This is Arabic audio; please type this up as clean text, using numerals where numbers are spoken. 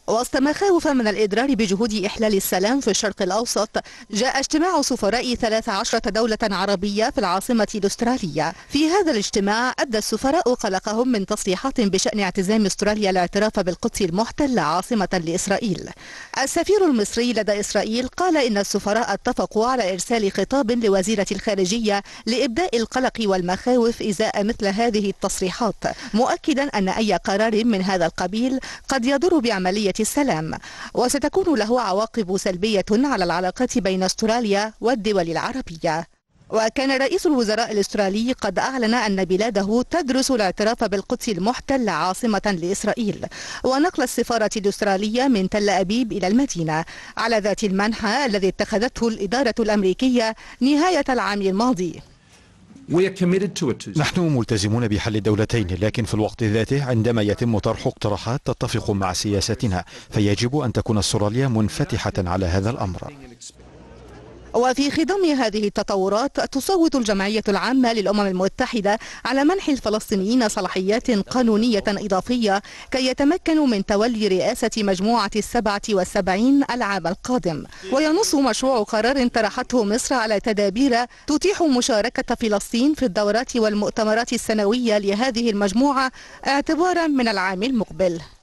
وسط مخاوف من الإضرار بجهود إحلال السلام في الشرق الأوسط، جاء اجتماع سفراء 13 دولة عربية في العاصمة الأسترالية. في هذا الاجتماع أبدى السفراء قلقهم من تصريحات بشأن اعتزام استراليا الاعتراف بالقدس المحتلة عاصمة لإسرائيل. السفير المصري لدى إسرائيل قال إن السفراء اتفقوا على إرسال خطاب لوزيرة الخارجية لإبداء القلق والمخاوف إزاء مثل هذه التصريحات، مؤكدا أن أي قرار من هذا القبيل قد يضر بعملية السلام وستكون له عواقب سلبية على العلاقات بين استراليا والدول العربية. وكان رئيس الوزراء الأسترالي قد أعلن أن بلاده تدرس الاعتراف بالقدس المحتلة عاصمة لإسرائيل ونقل السفارة الأسترالية من تل أبيب إلى المدينة على ذات المنحى الذي اتخذته الإدارة الأمريكية نهاية العام الماضي. نحن ملتزمون بحل الدولتين، لكن في الوقت ذاته عندما يتم طرح اقتراحات تتفق مع سياستنا فيجب أن تكون استراليا منفتحة على هذا الأمر. وفي خضم هذه التطورات تصوت الجمعية العامة للأمم المتحدة على منح الفلسطينيين صلاحيات قانونية إضافية كي يتمكنوا من تولي رئاسة مجموعة 77 العام القادم. وينص مشروع قرار طرحته مصر على تدابير تتيح مشاركة فلسطين في الدورات والمؤتمرات السنوية لهذه المجموعة اعتبارا من العام المقبل.